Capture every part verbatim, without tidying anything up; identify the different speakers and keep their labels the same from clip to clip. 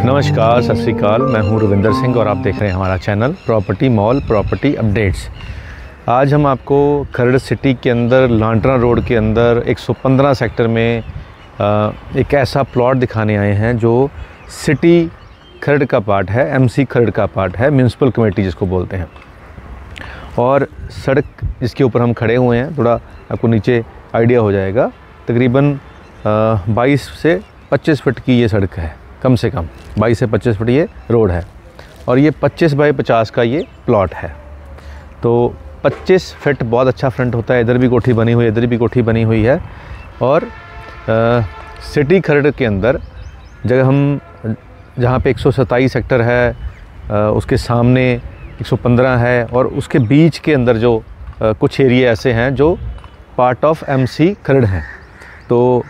Speaker 1: नमस्कार, सत श्री अकाल। मैं हूं रविंदर सिंह और आप देख रहे हैं हमारा channel property mall property updates. आज हम आपको खरड़ सिटी के अंदर लांटरा रोड के अंदर एक सौ पंद्रह सेक्टर में एक ऐसा प्लॉट दिखाने आए हैं जो सिटी खरड़ का पार्ट है, एमसी खरड़ का पार्ट है, म्यूनसिपल कमेटी जिसको बोलते हैं। और सड़क जिसके ऊपर हम खड़े हुए हैं, थोड़ा आपको नीचे आइडिया हो जाएगा, तकरीबन बाईस से पच्चीस फुट की ये सड़क है, कम से कम बाईस से पच्चीस फुट ये रोड है। और ये पच्चीस बाई पचास का ये प्लॉट है। तो पच्चीस फीट बहुत अच्छा फ्रंट होता है। इधर भी कोठी बनी हुई है, इधर भी कोठी बनी हुई है। और आ, सिटी खरड़ के अंदर जगह हम जहाँ पे एक सौ सत्ताईस सेक्टर है, आ, उसके सामने एक सौ पंद्रह है और उसके बीच के अंदर जो आ, कुछ एरिया ऐसे हैं जो पार्ट ऑफ एमसी खरड़ हैं। तो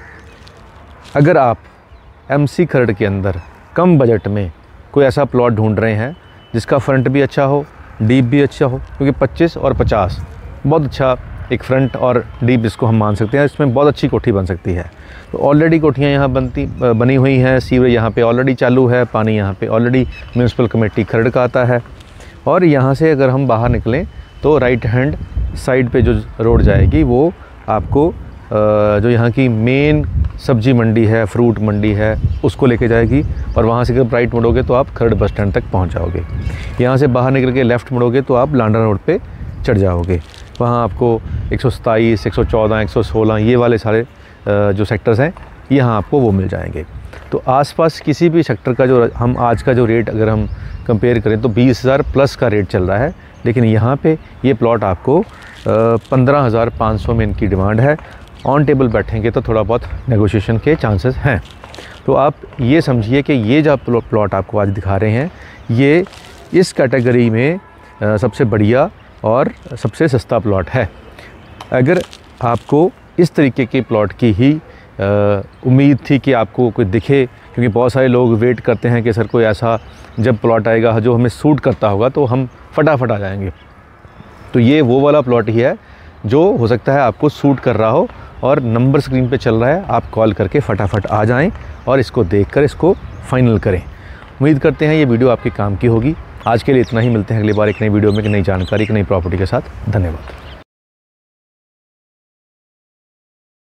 Speaker 1: अगर आप एमसी खरड़ के अंदर कम बजट में कोई ऐसा प्लॉट ढूंढ रहे हैं जिसका फ्रंट भी अच्छा हो, डीप भी अच्छा हो, क्योंकि पच्चीस और पचास बहुत अच्छा एक फ्रंट और डीप जिसको हम मान सकते हैं, इसमें बहुत अच्छी कोठी बन सकती है। तो ऑलरेडी कोठियाँ यहाँ बनती बनी हुई हैं, सीवरेज यहाँ पे ऑलरेडी चालू है, पानी यहाँ पे ऑलरेडी म्यूनसिपल कमेटी खरड़ का आता है। और यहाँ से अगर हम बाहर निकलें तो राइट हैंड साइड पे जो रोड जाएगी वो आपको जो यहाँ की मेन सब्जी मंडी है, फ्रूट मंडी है, उसको लेके जाएगी। और वहाँ से जब राइट मुड़ोगे तो आप खरड़ बस स्टैंड तक पहुँच जाओगे। यहाँ से बाहर निकल के लेफ़्ट मुड़ोगे तो आप लांडरा रोड पे चढ़ जाओगे। वहाँ आपको एक सौ सत्ताईस, एक सौ चौदह, एक सौ सोलह ये वाले सारे जो सेक्टर्स हैं यहाँ आपको वो मिल जाएंगे। तो आसपास किसी भी सेक्टर का जो हम आज का जो रेट अगर हम कंपेयर करें तो बीस हज़ार प्लस का रेट चल रहा है, लेकिन यहाँ पे ये प्लॉट आपको पंद्रह हज़ार पाँच सौ में इनकी डिमांड है। ऑन टेबल बैठेंगे तो थोड़ा बहुत नेगोशिएशन के चांसेस हैं। तो आप ये समझिए कि ये जो प्लॉट आपको आज दिखा रहे हैं ये इस कैटेगरी में सबसे बढ़िया और सबसे सस्ता प्लॉट है। अगर आपको इस तरीके के प्लॉट की ही उम्मीद थी कि आपको कोई दिखे, क्योंकि बहुत सारे लोग वेट करते हैं कि सर कोई ऐसा जब प्लॉट आएगा जो हमें सूट करता होगा तो हम फटाफट आ जाएंगे, तो ये वो वाला प्लॉट ही है जो हो सकता है आपको सूट कर रहा हो। और नंबर स्क्रीन पे चल रहा है, आप कॉल करके फटाफट आ जाएं और इसको देखकर इसको फाइनल करें। उम्मीद करते हैं ये वीडियो आपके काम की होगी। आज के लिए इतना ही, मिलते हैं अगली बार एक नई वीडियो में, एक नई जानकारी, एक नई प्रॉपर्टी के साथ। धन्यवाद।